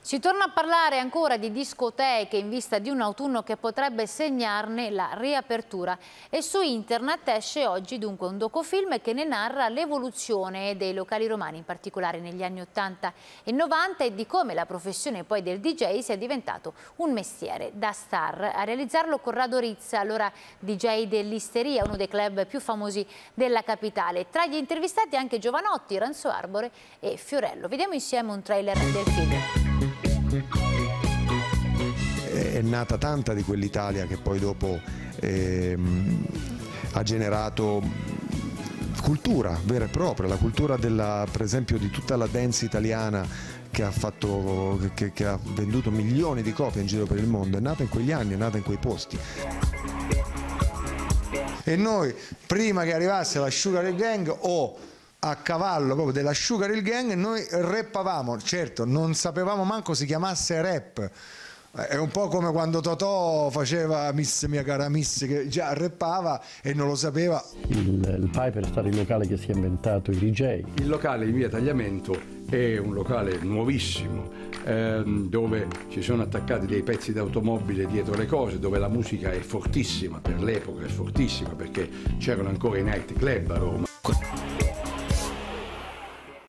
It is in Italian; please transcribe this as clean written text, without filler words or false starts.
Si torna a parlare ancora di discoteche in vista di un autunno che potrebbe segnarne la riapertura e su internet esce oggi dunque un docufilm che ne narra l'evoluzione dei locali romani, in particolare negli anni 80 e 90 e di come la professione poi del DJ sia diventato un mestiere da star. A realizzarlo Corrado Rizza, allora DJ dell'Isteria, uno dei club più famosi della capitale. Tra gli intervistati anche Giovanotti, Ranzo Arbore e Fiorello. Vediamo insieme un trailer del film. È nata tanta di quell'Italia che poi dopo ha generato cultura vera e propria, la cultura per esempio di tutta la dance italiana che ha venduto milioni di copie in giro per il mondo, è nata in quegli anni, è nata in quei posti. E noi prima che arrivasse la Sugar Hill Gang o a cavallo proprio della Sugar Hill Gang noi rappavamo, certo non sapevamo manco si chiamasse rap, è un po' come quando Totò faceva Miss mia cara Miss, che già rappava e non lo sapeva. Il Piper è stato il locale che si è inventato i DJ. Il locale in via Tagliamento è un locale nuovissimo dove ci sono attaccati dei pezzi d'automobile dietro le cose, dove la musica è fortissima, per l'epoca è fortissima perché c'erano ancora i night club a Roma.